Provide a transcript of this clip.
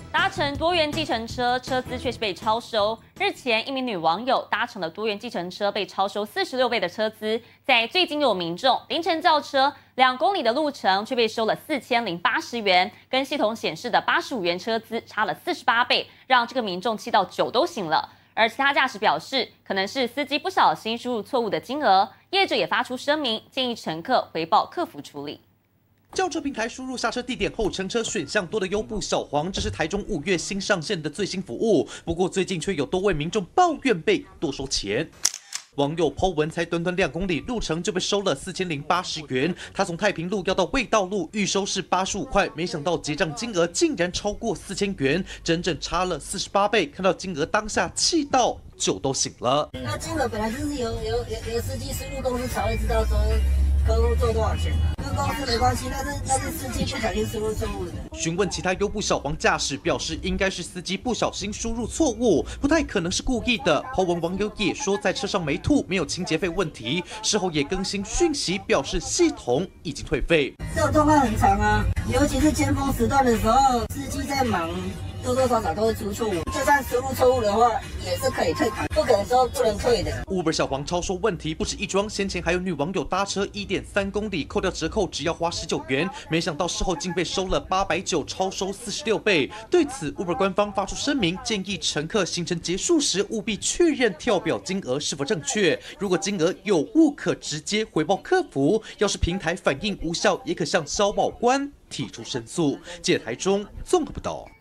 搭乘多元计程车，车资却是被超收。日前，一名女网友搭乘了多元计程车，被超收46倍的车资。在最近有民众凌晨叫车2公里的路程，却被收了4080元，跟系统显示的85元车资差了48倍，让这个民众气到酒都醒了。而其他驾驶表示，可能是司机不小心输入错误的金额，业者也发出声明，建议乘客回报客服处理。 轿车平台输入下车地点后，乘车选项多的优步小黄，这是台中5月新上线的最新服务。不过最近却有多位民众抱怨被多收钱。网友po文才短短2公里路程就被收了4080元，他从太平路要到卫道路预收是85块，没想到结账金额竟然超过4000元，整整差了48倍。看到金额当下气到酒都醒了。 那金额本来就是由司机输入公司才会知道说。 客户做多少钱啊？跟公司没关系，那是司机不小心输入错误的。 询问其他优步小黄驾驶，表示应该是司机不小心输入错误，不太可能是故意的。抛文网友也说，在车上没吐，没有清洁费问题。事后也更新讯息，表示系统已经退费。 这种状况很常啊，尤其是尖峰时段的时候，司机在忙。 多多少少都会出错误，就算输入错误的话，也是可以退款，不可能说不能退的。 Uber 小黄超收问题不止一桩，先前还有女网友搭车1.3公里，扣掉折扣只要花19元，没想到事后竟被收了890，超收46倍。对此 ，Uber 官方发出声明，建议乘客行程结束时务必确认跳表金额是否正确，如果金额有误，可直接回报客服。要是平台反应无效，也可向消保官提出申诉。记者台中综合报道。